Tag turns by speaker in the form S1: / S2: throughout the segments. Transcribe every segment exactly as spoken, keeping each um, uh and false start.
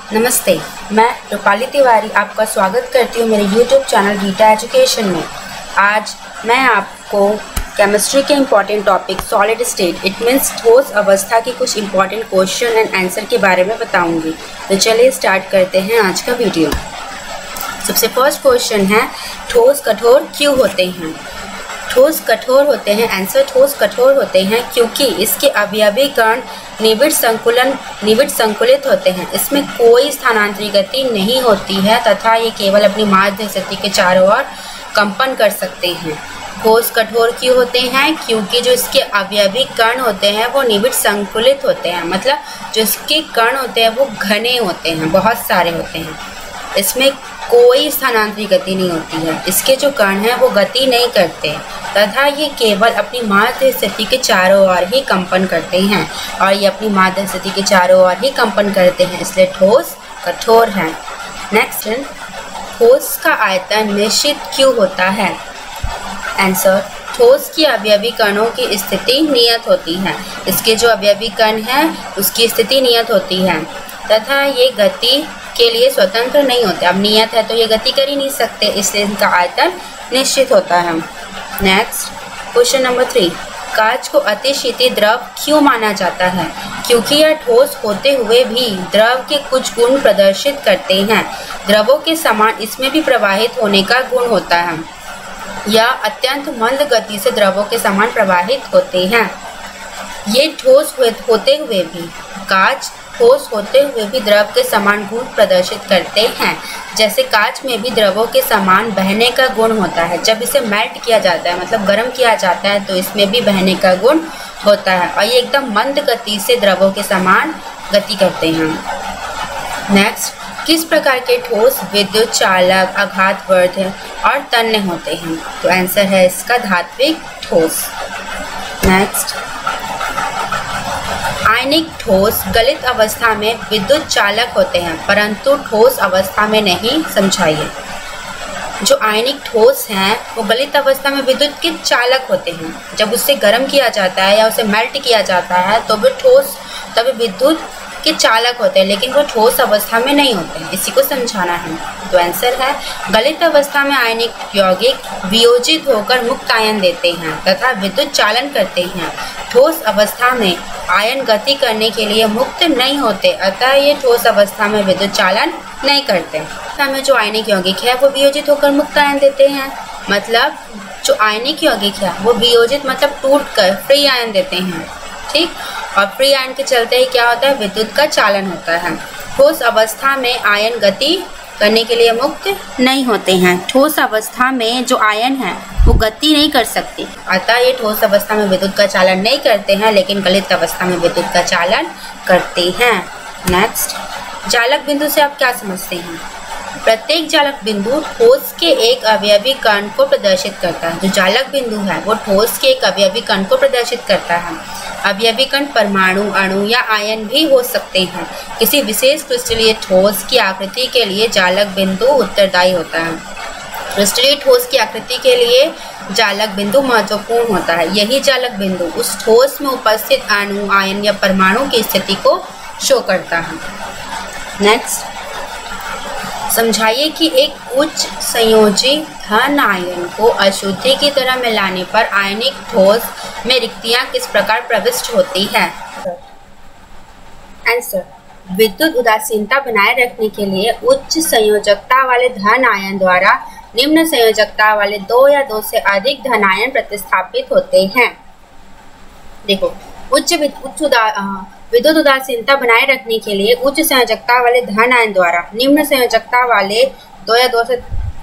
S1: नमस्ते, मैं रूपाली तिवारी आपका स्वागत करती हूँ मेरे यूट्यूब चैनल गीता एजुकेशन में। आज मैं आपको केमिस्ट्री के important topic solid state it means ठोस अवस्था के कुछ इम्पॉर्टेंट क्वेश्चन एंड आंसर के बारे में बताऊंगी। तो चलिए स्टार्ट करते हैं आज का वीडियो। सबसे फर्स्ट क्वेश्चन है, ठोस कठोर क्यों होते हैं? ठोस कठोर होते हैं, आंसर ठोस कठोर होते हैं क्योंकि इसके अवयवी कण निविड़ संकुलन निविड़ संकुलित होते हैं। इसमें कोई स्थानांतरित गति नहीं होती है तथा ये केवल अपनी माध्य स्थिति के चारों ओर कंपन कर सकते हैं। ठोस कठोर क्यों होते हैं? क्योंकि जो इसके अवयवी कण होते हैं वो निविड़ संकुलित होते हैं, मतलब जो इसके कण होते हैं वो घने होते हैं, बहुत सारे होते हैं। इसमें कोई स्थानांतरित गति नहीं होती है। इसके जो कण हैं वो गति नहीं करते तथा ये केवल अपनी माध्य स्थिति के चारों ओर ही कंपन करते हैं और ये अपनी माध्य स्थिति के चारों ओर ही कंपन करते हैं, इसलिए ठोस कठोर है। नेक्स्ट, ठोस का आयतन निश्चित क्यों होता है? आंसर, ठोस की अवयवी कणों की स्थिति नियत होती है। इसके जो अवयवी कण हैं उसकी स्थिति नियत होती है तथा ये गति के लिए स्वतंत्र नहीं होते। अब नियत है तो ये गति कर ही नहीं सकते, इसलिए इनका आयतन निश्चित होता है। नेक्स्ट, क्वेश्चन नंबर थ्री, कांच को अतिशीतल द्रव क्यों माना जाता है? क्योंकि यह ठोस होते हुए भी द्रव के कुछ गुण प्रदर्शित करते हैं। द्रवों के समान इसमें भी प्रवाहित होने का गुण होता है। यह अत्यंत मंद गति से द्रवों के समान प्रवाहित होते हैं। ये ठोस होते हुए भी कांच ठोस होते हुए भी द्रव के समान गुण प्रदर्शित करते हैं। जैसे कांच में भी द्रवों के समान बहने का गुण होता है। जब इसे मेल्ट किया जाता है, मतलब गर्म किया जाता है, तो इसमें भी बहने का गुण होता है और ये एकदम मंद गति से द्रवों के समान गति करते हैं। नेक्स्ट, किस प्रकार के ठोस विद्युत चालक, आघातवर्धक और तन्य होते हैं? तो आंसर है इसका धात्विक ठोस। नेक्स्ट, आयनिक ठोस गलित अवस्था में विद्युत चालक होते हैं परंतु ठोस अवस्था में नहीं। समझाइए। जो आयनिक ठोस हैं वो गलित अवस्था में विद्युत के चालक होते हैं। जब उससे गर्म किया जाता है या उसे मेल्ट किया जाता है तो वे ठोस तब विद्युत के चालक होते हैं, लेकिन वो ठोस अवस्था में नहीं होते हैं। इसी को समझाना है। तो आंसर है, गलित अवस्था में आयनिक यौगिक वियोजित होकर मुक्त आयन देते हैं तथा विद्युत चालन करते हैं। ठोस अवस्था में आयन गति करने के लिए मुक्त नहीं होते, अतः ये ठोस अवस्था में विद्युत चालन नहीं करते। हमें जो आयनिक यौगिक है वो वियोजित होकर मुक्त आयन देते हैं, मतलब जो आयनिक यौगिक है वो वियोजित मतलब टूट कर फ्री आयन देते हैं। ठीक, और फ्री आयन के चलते ही क्या होता है, विद्युत का चालन होता है। ठोस अवस्था में आयन गति करने के लिए मुक्त नहीं होते हैं। ठोस अवस्था में जो आयन है वो गति नहीं कर सकती, अतः ये ठोस अवस्था में विद्युत का चालन नहीं करते हैं, लेकिन गलित अवस्था में विद्युत का चालन करते हैं। नेक्स्ट, चालक बिंदु से आप क्या समझते हैं? प्रत्येक चालक बिंदु ठोस के एक अवयवी कण को प्रदर्शित करता है। जो चालक बिंदु है वो ठोस के एक अवयवी कण को प्रदर्शित करता है। अवयवी कण परमाणु, अणु या आयन भी हो सकते हैं। किसी विशेष क्रिस्टलीय ठोस की आकृति के लिए चालक बिंदु उत्तरदायी होता है। क्रिस्टलीय ठोस की आकृति के लिए चालक बिंदु महत्वपूर्ण होता है। यही चालक बिंदु उस ठोस में उपस्थित अणु, आयन या परमाणु की स्थिति को शो करता है। नेक्स्ट, समझाइए कि एक उच्च संयोजी धन आयन को अशुद्धि की तरह मिलाने पर आयनिक ठोस में रिक्तियां किस प्रकार प्रविष्ट होती है? आंसर, विद्युत उदासीनता बनाए रखने के लिए उच्च संयोजकता वाले धन आयन द्वारा निम्न संयोजकता वाले दो या दो से अधिक धन आयन प्रतिस्थापित होते हैं। देखो, उच्च उच्च उदा विद्युत उदासीनता बनाए रखने के लिए उच्च संयोजकता वाले धन आयन द्वारा निम्न संयोजकता वाले दो या दो से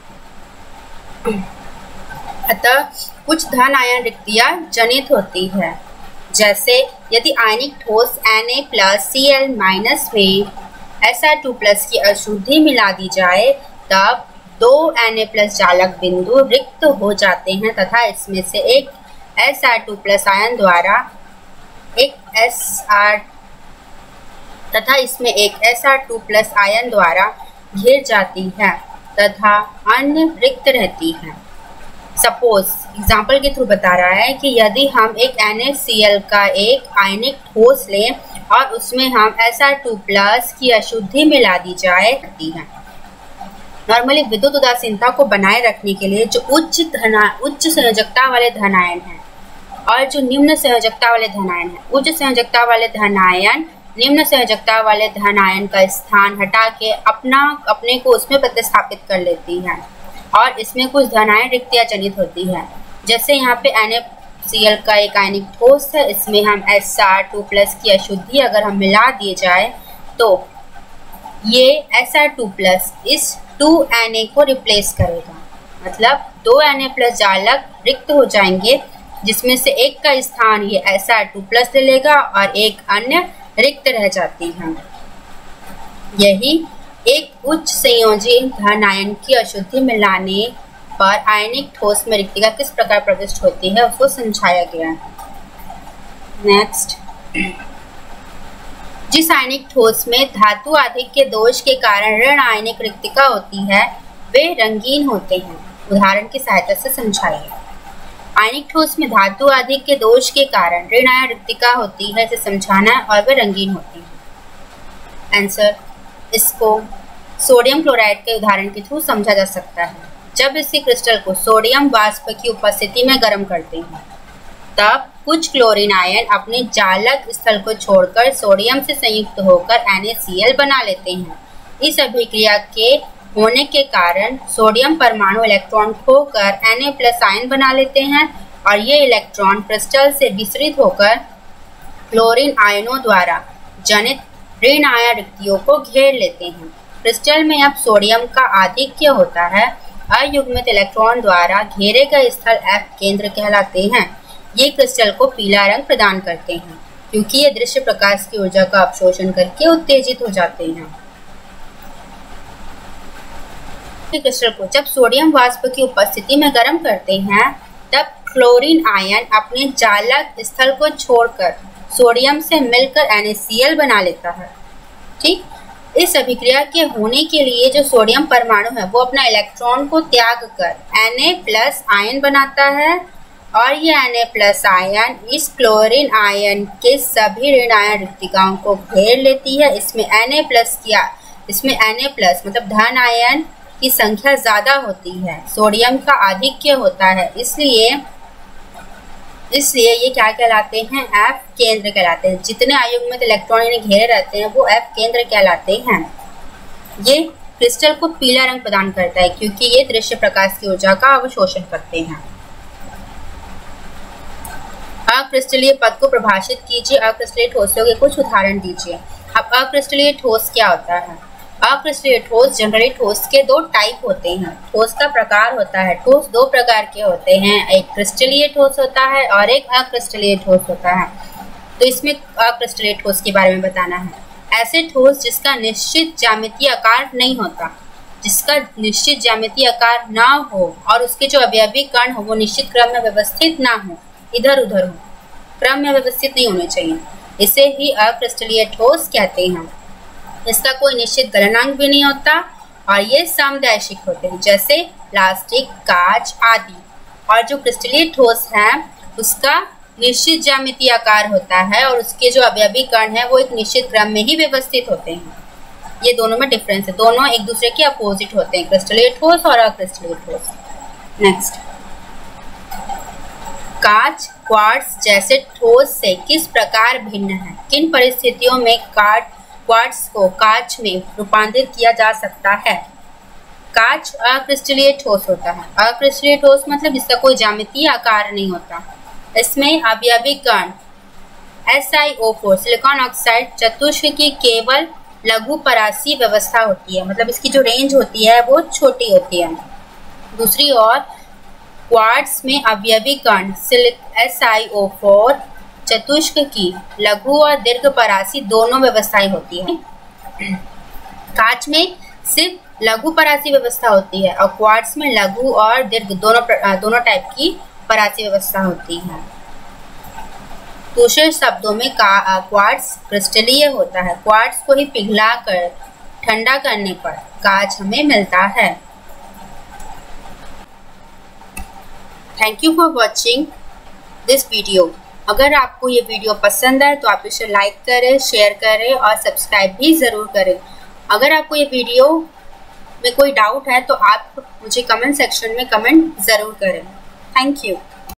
S1: अतः कुछ धन आयन रिक्तियां जनित होती है। जैसे यदि आयनिक ठोस Na plus C L minus में एस आर टू प्लस की अशुद्धि मिला दी जाए तब दो Na प्लस चालक बिंदु रिक्त हो जाते हैं तथा इसमें से एक एस आर टू प्लस आयन द्वारा एक एस आर तथा इसमें एक एस आर टू प्लस आयन द्वारा घिर जाती है तथा अन्य रिक्त रहती है। सपोज एग्जाम्पल के थ्रू बता रहा है कि यदि हम एक एन ए सी एल का एक आयनिक ठोस लें और उसमें हम एस आर टू प्लस की अशुद्धि मिला दी जाए है। नॉर्मली विद्युत उदासीनता को बनाए रखने के लिए जो उच्च धना उच्च संयोजकता वाले धनायन हैं और जो निम्न संयोजकता वाले धनायन हैं, उच्च संयोजकता वाले धनायन निम्न संयोजकता वाले धनायन का स्थान हटा के अपना अपने को उसमें प्रतिस्थापित कर लेती है और इसमें कुछ धनायन रिक्तियां जनित होती है। जैसे यहाँ पे एन ए सी एल का एक आयनिक ठोस है, इसमें हम एस आर टू प्लस की अशुद्धि अगर हम मिला दिए जाए तो ये एस आर टू प्लस इस टू एन ए को रिप्लेस करेगा, मतलब दो एन ए प्लस जालक रिक्त हो जाएंगे जिसमें से एक का स्थान ये एस आर टू प्लस ले लेगा और एक अन्य रिक्त रह जाती है। यही एक उच्च संयोजी धन आयन की अशुद्धि मिलाने पर आयनिक ठोस में रिक्तिका किस प्रकार प्रविष्ट होती है उसको समझाया गया है। नेक्स्ट, जिस आयनिक ठोस में धातु आदि के दोष के कारण ऋण आयनिक रिक्तिका होती है वे रंगीन होते हैं। उदाहरण की सहायता से समझाइए। आयनिक ठोस में धातु आदि के दोष के कारण ऋण आयन रिक्तिका होती है, इसे समझाना है, और वे रंगीन होती है। आंसर, इसको सोडियम क्लोराइड के उदाहरण के थ्रू समझा जा सकता है। जब इसी क्रिस्टल को सोडियम वाष्प की उपस्थिति में गर्म करते हैं तब कुछ क्लोरीन आयन अपने जालक स्थल को छोड़कर सोडियम से संयुक्त होकर एन ए सी एल बना लेते हैं। इस अभिक्रिया के होने के कारण सोडियम परमाणु इलेक्ट्रॉन खोकर एन ए प्लस आयन बना लेते हैं और ये इलेक्ट्रॉन क्रिस्टल से विसरित होकर क्लोरीन आयनों द्वारा जनित ऋण आयन रिक्तियों को घेर लेते हैं। क्रिस्टल में अब सोडियम का आधिक्य होता है। अयुग्मित इलेक्ट्रॉन द्वारा घेरे गए स्थल एफ केंद्र कहलाते हैं। ये क्रिस्टल को पीला रंग प्रदान करते हैं क्योंकि ये दृश्य प्रकाश की ऊर्जा का अवशोषण करके उत्तेजित हो जाते हैं। क्रिस्टल को जब सोडियम वाष्प की उपस्थिति में गर्म करते हैं तब क्लोरीन आयन अपने जालक स्थल को छोड़कर सोडियम से मिलकर एन ए सी एल बना लेता है। ठीक, इस अभिक्रिया के होने के लिए जो सोडियम परमाणु है वो अपना इलेक्ट्रॉन को त्याग कर एन ए प्लस आयन बनाता है और ये एन ए प्लस आयन इस क्लोरीन आयन के सभी ऋण आयन रिक्तिकाओं को घेर लेती है। इसमें एन ए प्लस किया इसमें एन ए प्लस मतलब धन आयन की संख्या ज्यादा होती है, सोडियम का आधिक्य होता है, इसलिए इसलिए ये क्या कहलाते हैं, एफ केंद्र कहलाते हैं। जितने अयुग्मित इलेक्ट्रॉन इन्हें घेरे रहते हैं वो एफ केंद्र कहलाते हैं। ये क्रिस्टल को पीला रंग प्रदान करता है क्योंकि ये दृश्य प्रकाश की ऊर्जा का अवशोषण करते हैं। अक्रिस्टलीय पद को परिभाषित कीजिए। अक्रिस्टलीय ठोसों के कुछ उदाहरण दीजिए। अब अक्रिस्टलीय ठोस क्या होता है? अक्रिस्टलीय ठोस जनरली ठोस के दो टाइप होते हैं। ठोस का प्रकार होता है, ठोस दो प्रकार के होते हैं, एक क्रिस्टलीय ठोस होता है और एक अक्रिस्टलीय ठोस होता है। तो इसमें अक्रिस्टलीय ठोस के बारे में बताना है। ऐसे ठोस जिसका निश्चित ज्यामितीय आकार नहीं होता, जिसका निश्चित ज्यामितीय आकार ना हो और उसके जो अवयवी कण हो वो निश्चित क्रम में व्यवस्थित ना हो, इधर उधर हो, क्रम में व्यवस्थित नहीं होने चाहिए, इसे ही अक्रिस्टलीय ठोस कहते हैं। इसका कोई निश्चित गलनांक भी नहीं होता और ये समदैशिक होते हैं जैसे प्लास्टिक, कांच आदि। और जो क्रिस्टलीय ठोस है उसका निश्चित ज्यामितीय आकार होता है और उसके जो अवयवी कण है वो एक निश्चित क्रम में ही व्यवस्थित होते हैं। ये दोनों में डिफरेंस है, दोनों एक दूसरे के अपोजिट होते हैं, क्रिस्टलीय ठोस और अक्रिस्टलीय ठोस। नेक्स्ट, कांच क्वार्ट्ज जैसे ठोस से किस प्रकार भिन्न है? किन परिस्थितियों में कांच क्वार्ट्ज को कांच में रूपांतरित किया जा सकता है? कांच अक्रिस्टलीय ठोस होता है। अक्रिस्टलीय ठोस मतलब इसका कोई ज्यामितीय आकार नहीं होता। इसमें अवयवी कण S I O four silicon oxide चतुष्क की केवल लघु परासी व्यवस्था होती है, मतलब इसकी जो रेंज होती है वो छोटी होती है। दूसरी ओर क्वार्ट्ज में अवयवी कण एस आई ओ फोर चतुष्क की लघु और दीर्घ परासी दोनों व्यवस्थाएं होती है। कांच में सिर्फ लघु परासी व्यवस्था होती है और क्वार्ट्ज में लघु और दीर्घ दोनों दोनों टाइप की परासी व्यवस्था होती है। दूसरे शब्दों में क्वार्ट्ज क्रिस्टलीय होता है। क्वार्ट्ज को ही पिघला कर ठंडा करने पर कांच हमें मिलता है। Thank you for watching this video. अगर आपको ये वीडियो पसंद आए तो आप इसे लाइक करें, शेयर करें और सब्सक्राइब भी ज़रूर करें। अगर आपको ये वीडियो में कोई डाउट है तो आप मुझे कमेंट सेक्शन में कमेंट ज़रूर करें। Thank you.